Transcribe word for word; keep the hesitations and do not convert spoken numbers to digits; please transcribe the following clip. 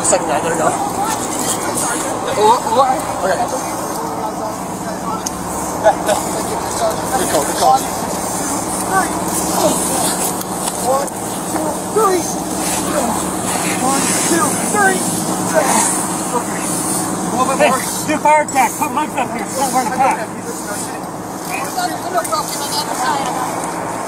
second guy, there we go. Okay. Good call, good call. One, two, three. One, two, three. Okay. A little bit more. Do fire attack. Put legs up here. Start fire attack. I'm broken on the other side.